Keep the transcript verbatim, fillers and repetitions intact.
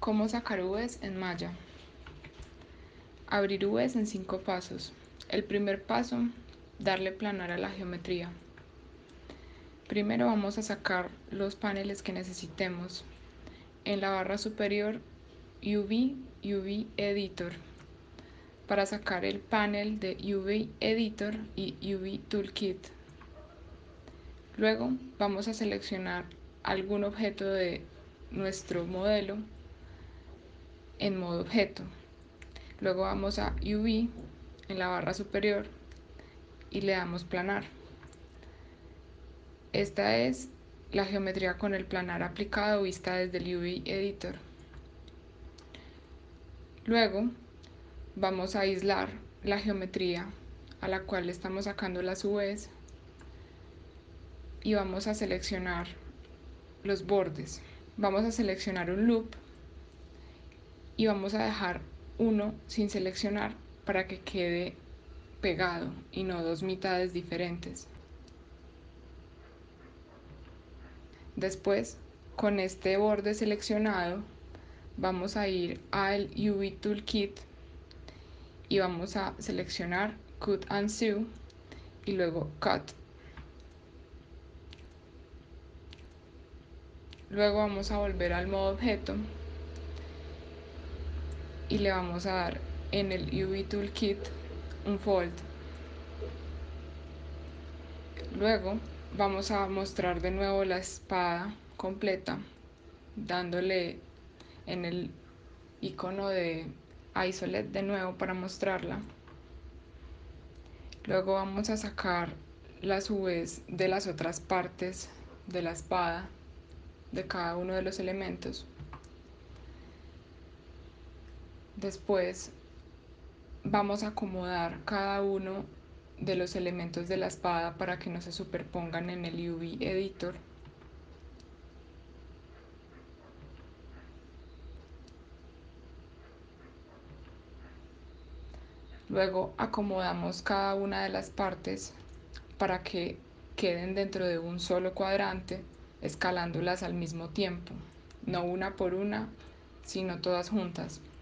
¿Cómo sacar V's en Maya? Abrir V's en cinco pasos. El primer paso, darle planar a la geometría. Primero vamos a sacar los paneles que necesitemos. En la barra superior, U V, U V Editor, para sacar el panel de U V Editor y U V Toolkit. Luego vamos a seleccionar algún objeto de nuestro modelo en modo objeto. Luego vamos a U V en la barra superior y le damos planar. Esta es la geometría con el planar aplicado vista desde el U V Editor. Luego vamos a aislar la geometría a la cual estamos sacando las V's y vamos a seleccionar los bordes. Vamos a seleccionar un loop y vamos a dejar uno sin seleccionar para que quede pegado y no dos mitades diferentes. Después, con este borde seleccionado, vamos a ir al U V Toolkit y vamos a seleccionar Cut and Sew y luego Cut. Luego vamos a volver al modo objeto y le vamos a dar en el U V Toolkit un fold. Luego vamos a mostrar de nuevo la espada completa dándole en el icono de Isolate de nuevo para mostrarla. Luego vamos a sacar las V's de las otras partes de la espada de cada uno de los elementos. Después vamos a acomodar cada uno de los elementos de la espada para que no se superpongan en el U V Editor. Luego acomodamos cada una de las partes para que queden dentro de un solo cuadrante, escalándolas al mismo tiempo, no una por una, sino todas juntas.